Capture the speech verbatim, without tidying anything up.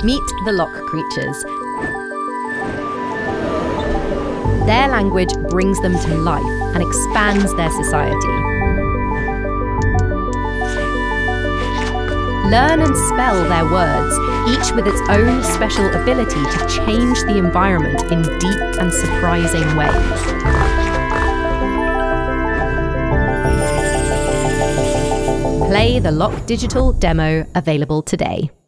Meet the L O K creatures. Their language brings them to life and expands their society. Learn and spell their words, each with its own special ability to change the environment in deep and surprising ways. Play the L O K Digital demo, available today.